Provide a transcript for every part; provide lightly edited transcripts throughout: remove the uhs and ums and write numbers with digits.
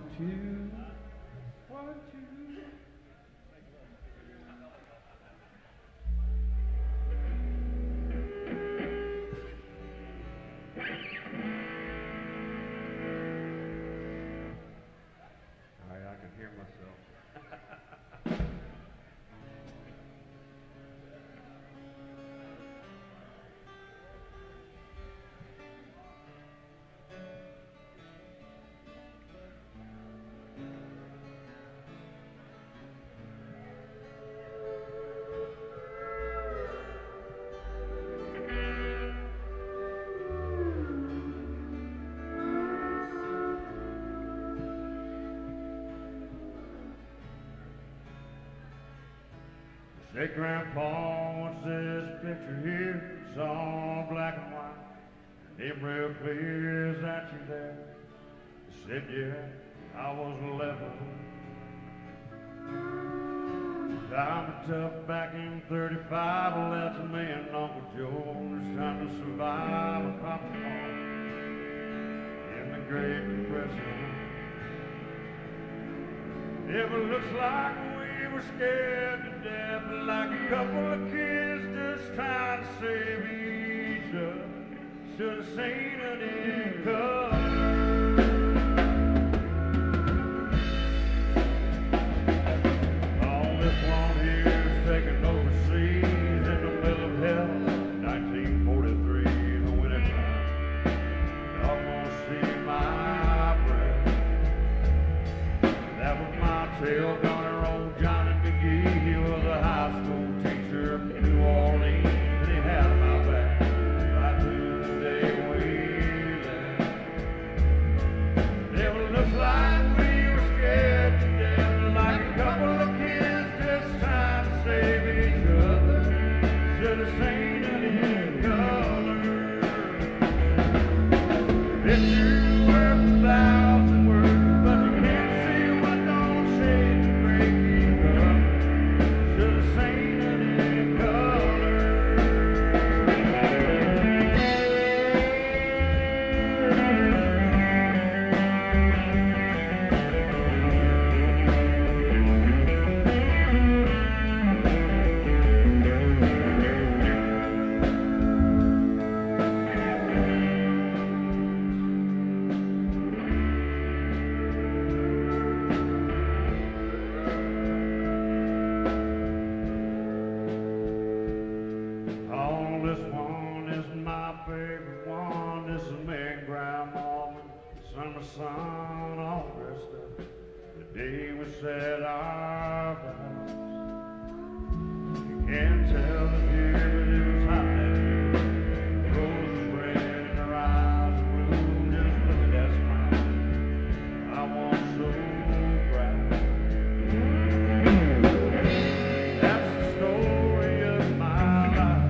two, 1, 2. All right, I can hear myself. Say, Grandpa, what's this picture here? It's all black and white. It real clear, is that you there? I said, yeah, I was 11. I'm tough back in 35. Well, that's a man, Uncle Joe. It's trying to survive a copper farm in the Great Depression. If it looks like we were scared to death, like a couple of kids just trying to save each other, should have seen it in color. All this one here is taken overseas in the middle of hell, 1943 in the wintertime. Y'all gonna see my breath. That was my tale. Mpg, he was a high school teacher in New Orleans, and he had my back right through the day we left. It looks like we were scared to death, like a couple of kids just trying to save each other. Should have seen it in color. Pictures worth 1,000 words, but you can't see what don't shade the breaking up. Should have seen it in color. This one is my favorite one. This is me and Grandma, son of son, all dressed up. The day we said our vows. You can't tell the year, but it was hot that year. The rose was red and her eyes were blue. Just look at that smile. I was so proud. That's the story of my life.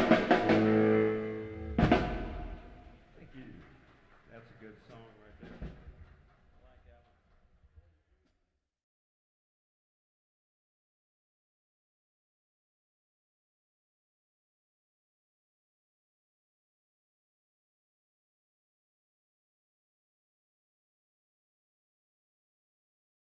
That's a good song right there.